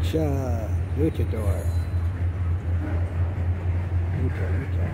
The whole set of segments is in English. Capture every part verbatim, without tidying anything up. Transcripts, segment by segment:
Lucha, luchador. Lucha, lucha.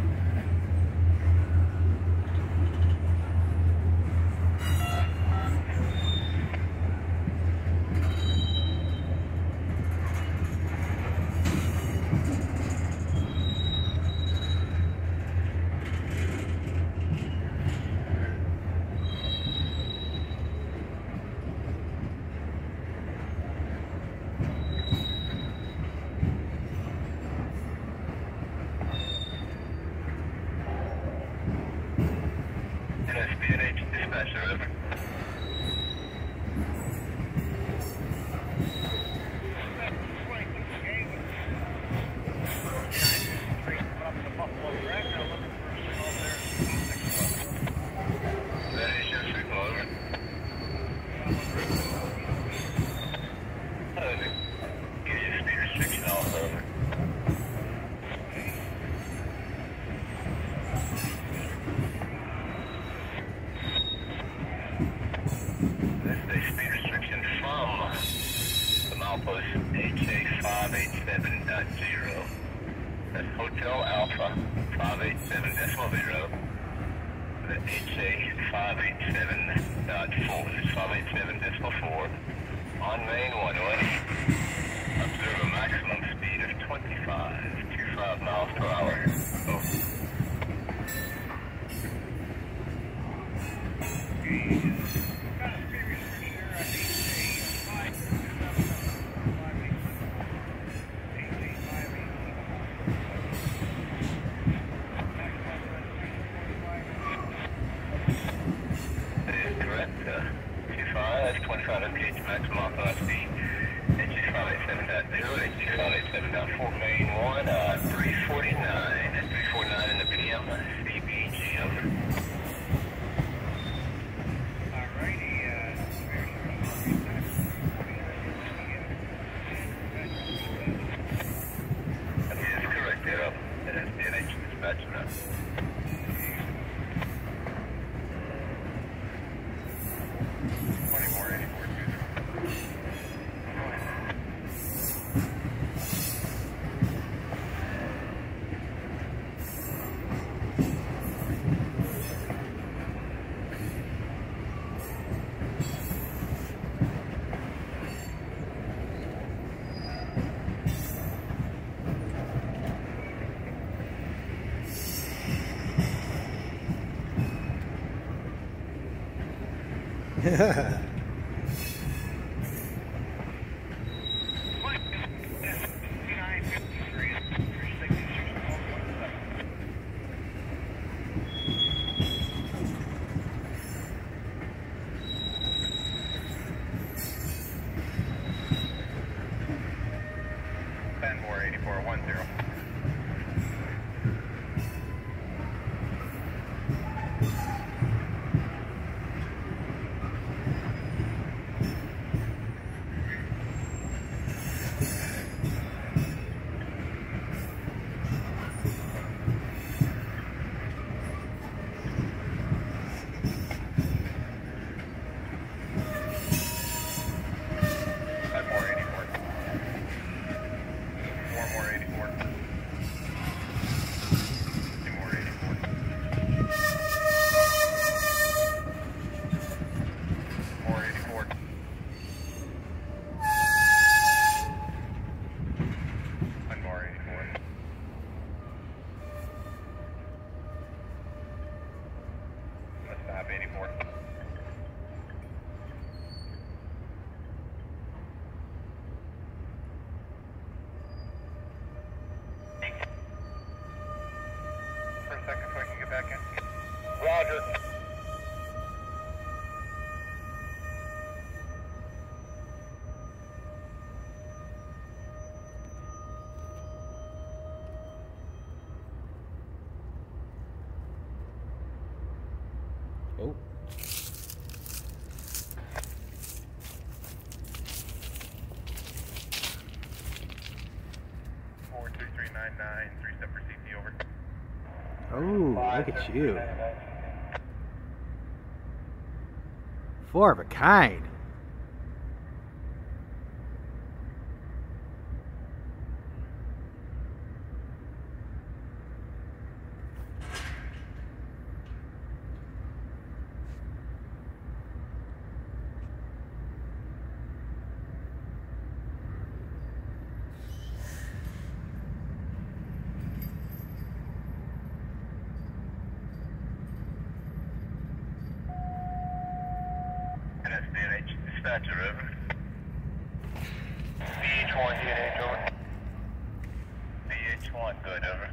That's Hotel Alpha five eight seven decimal zero. The H A five eight seven dot four. This is five eight seven decimal four. On main one way. Observe a maximum speed of twenty-five, twenty-five miles per hour. Over. twenty-five M P H maximum authorized speed. H A five eight seven dot zero, H A five eight seven dot four, main one, uh, three forty-nine. three forty-nine in the P M, C B G, over. Alrighty, uh, that is correct, there, up. That is D N H dispatch now. Yeah. eighty-four one zero. eighty-four. For a second so I can get back in. Roger. Oh. four two three nine nine, three step for C T, over. Oh, look at you. Four of a kind. dispatcher, over. B H one, D N H, over. B H one, good, over.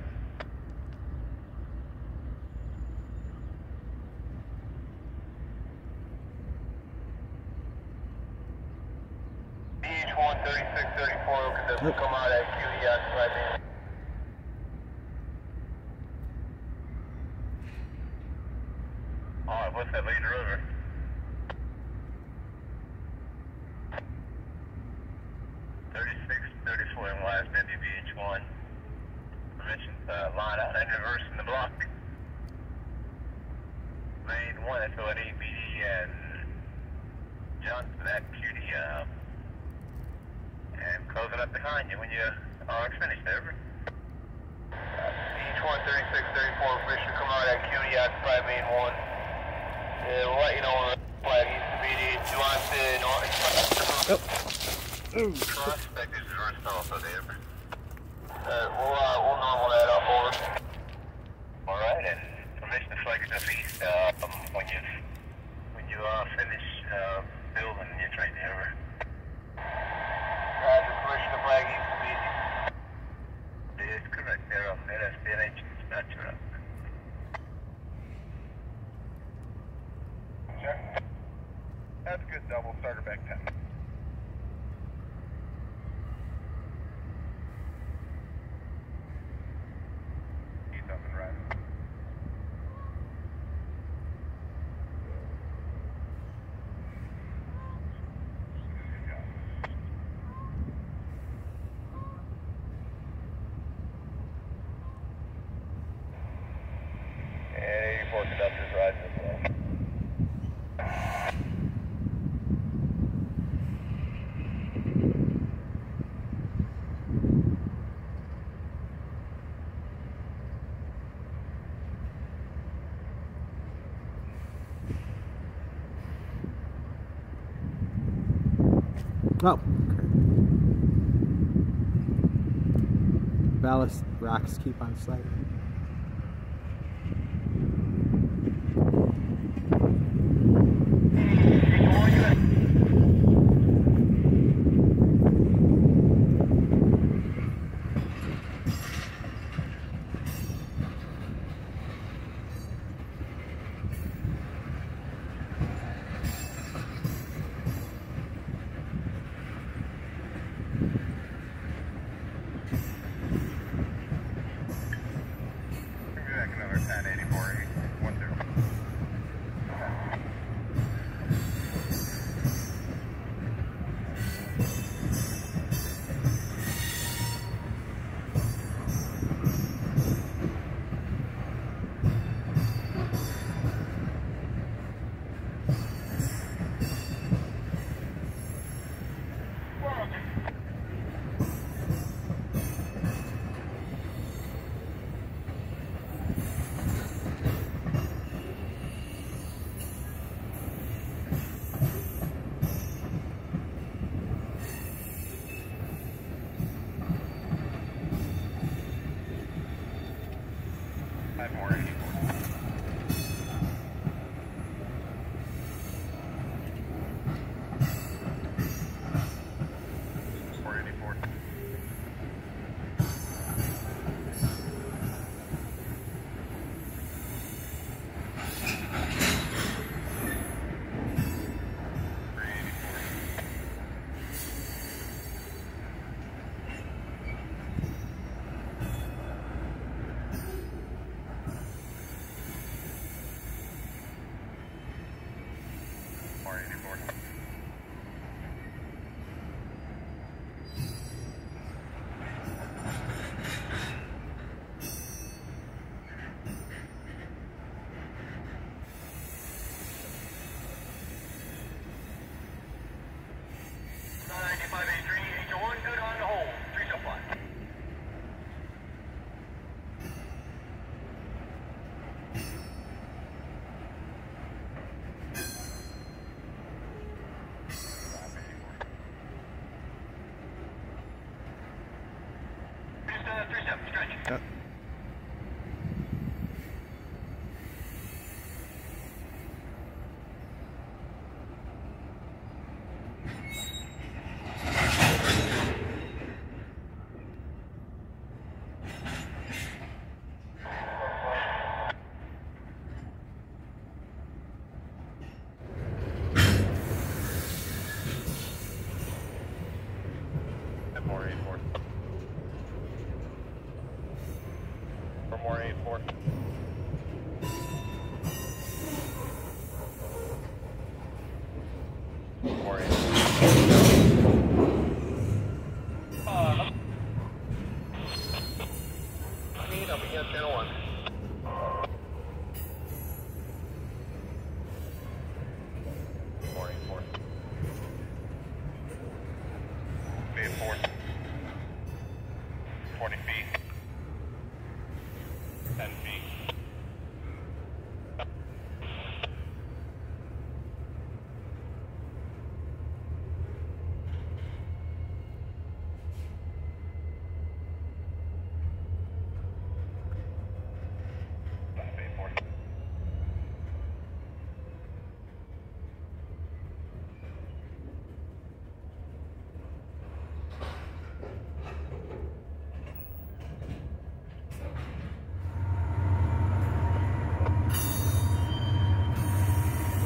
B H one, thirty-six thirty-four, okay, nope. Come out at Q E on five eight. Alright, what's that leader, over? thirty-six thirty-four N Y S W B H one. Permission uh, line out and reverse in the block. Lane one, S O N E, B D, and Johnson at Q D. Uh, and close it up behind you when you are finished, over. B H one, thirty-six thirty-four, permission come out at Q D on five eight one. Yeah, we'll let you know when the flag needs to be. Do you want to know? Oh. Prospect is reversed also, over. Uh, we'll, uh, we'll normal that up, over. Alright, and permission to flag yourself east uh, um, when you when you uh, finish uh, building your train, over. Roger, permission to flag east to be. It is correct, there on N S D N H dispatcher up. Check. That's good, double starter back ten. He's up and right. And eighty-four conductors riding as well. Oh, okay. Ballast racks keep on site. Yeah.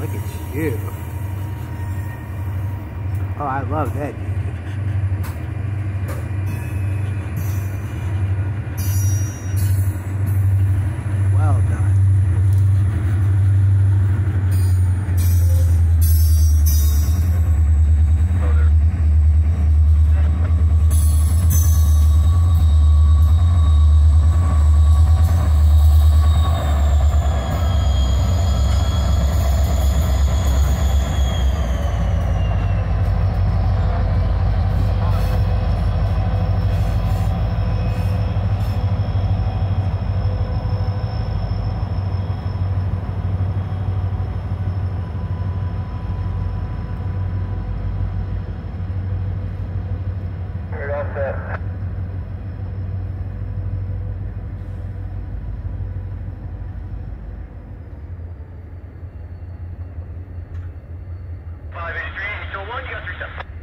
Look at you. Oh, I love that, dude. Well done. five eighty-three, you still one, you got three seven.